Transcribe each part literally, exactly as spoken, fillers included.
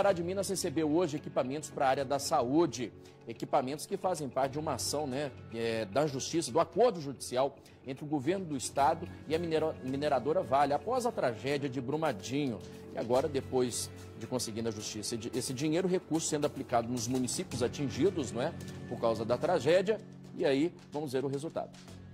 Pará de Minas recebeu hoje equipamentos para a área da saúde, equipamentos que fazem parte de uma ação, né, é, da Justiça, do acordo judicial entre o governo do estado e a minera, mineradora Vale, após a tragédia de Brumadinho. E agora, depois de conseguir na Justiça esse dinheiro, recurso sendo aplicado nos municípios atingidos, não é, por causa da tragédia, e aí vamos ver o resultado.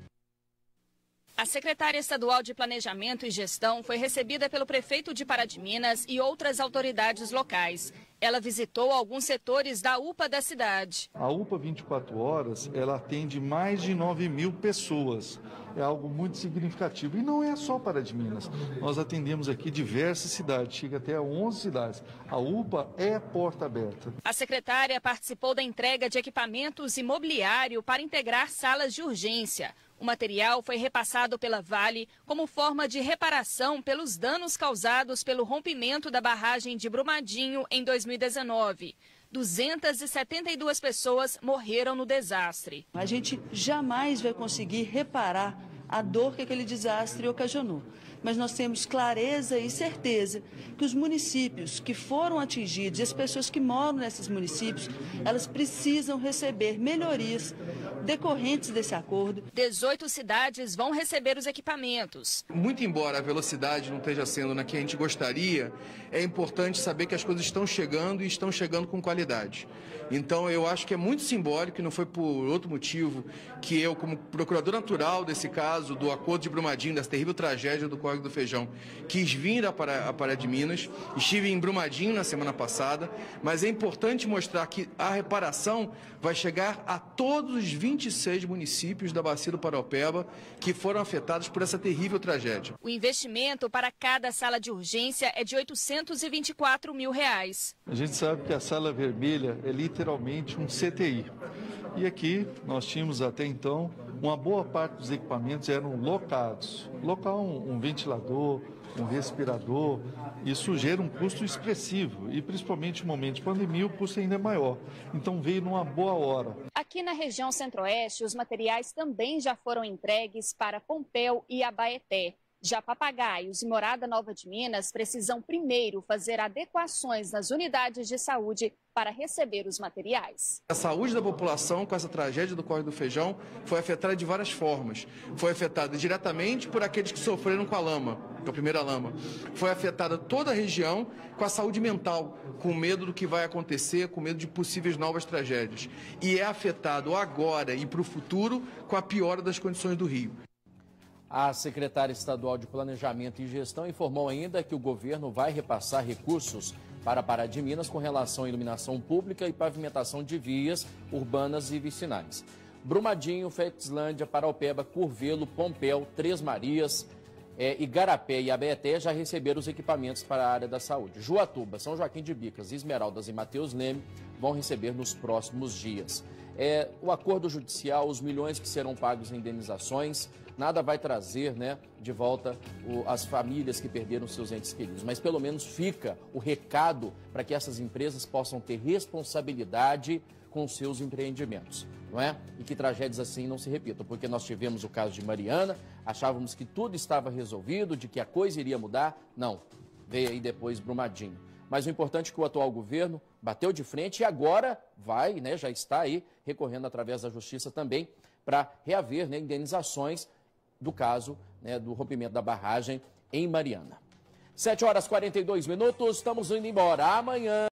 A secretária estadual de Planejamento e Gestão foi recebida pelo prefeito de Pará de Minas e outras autoridades locais. Ela visitou alguns setores da U P A da cidade. A U P A vinte e quatro horas, ela atende mais de nove mil pessoas. É algo muito significativo. E não é só Pará de Minas. Nós atendemos aqui diversas cidades, chega até a onze cidades. A U P A é porta aberta. A secretária participou da entrega de equipamentos e mobiliário para integrar salas de urgência. O material foi repassado pela Vale como forma de reparação pelos danos causados pelo rompimento da barragem de Brumadinho em dois mil e dezenove. duzentas e setenta e duas pessoas morreram no desastre. A gente jamais vai conseguir reparar a dor que aquele desastre ocasionou. Mas nós temos clareza e certeza que os municípios que foram atingidos e as pessoas que moram nesses municípios, elas precisam receber melhorias decorrentes desse acordo. dezoito cidades vão receber os equipamentos. Muito embora a velocidade não esteja sendo na que a gente gostaria, é importante saber que as coisas estão chegando e estão chegando com qualidade. Então eu acho que é muito simbólico, e não foi por outro motivo que eu, como procurador natural desse caso, do acordo de Brumadinho, dessa terrível tragédia do Córrego do Feijão, quis vir a Pará, a Pará de Minas. Estive em Brumadinho na semana passada, mas é importante mostrar que a reparação vai chegar a todos os vinte e seis municípios da Bacia do Paraopeba que foram afetados por essa terrível tragédia. O investimento para cada sala de urgência é de oitocentos e vinte e quatro mil reais. A gente sabe que a sala vermelha é literalmente um C T I. E aqui nós tínhamos até então, uma boa parte dos equipamentos eram locados. Locar um, um ventilador, um respirador, isso gera um custo expressivo e principalmente no momento de pandemia o custo ainda é maior. Então veio numa boa hora. Aqui na região centro-oeste, os materiais também já foram entregues para Pompéu e Abaeté. Já Papagaios e Morada Nova de Minas precisam primeiro fazer adequações nas unidades de saúde para receber os materiais. A saúde da população com essa tragédia do Córrego do Feijão foi afetada de várias formas. Foi afetada diretamente por aqueles que sofreram com a lama, com a primeira lama. Foi afetada toda a região com a saúde mental, com medo do que vai acontecer, com medo de possíveis novas tragédias. E é afetado agora e para o futuro com a piora das condições do Rio. A secretária estadual de Planejamento e Gestão informou ainda que o governo vai repassar recursos para Pará de Minas com relação à iluminação pública e pavimentação de vias urbanas e vicinais. Brumadinho, Fetslândia, Paraopeba, Curvelo, Pompéu, Três Marias, é, Igarapé e Abaeté já receberam os equipamentos para a área da saúde. Juatuba, São Joaquim de Bicas, Esmeraldas e Mateus Leme vão receber nos próximos dias. É, o acordo judicial, os milhões que serão pagos em indenizações, nada vai trazer, né, de volta o, as famílias que perderam seus entes queridos, mas pelo menos fica o recado para que essas empresas possam ter responsabilidade com seus empreendimentos, não é? E que tragédias assim não se repitam, porque nós tivemos o caso de Mariana, achávamos que tudo estava resolvido, de que a coisa iria mudar, não, veio aí depois Brumadinho. Mas o importante é que o atual governo bateu de frente e agora vai, né, já está aí recorrendo através da Justiça também para reaver, né, indenizações do caso, né, do rompimento da barragem em Mariana. sete horas e quarenta e dois minutos, estamos indo embora. Amanhã...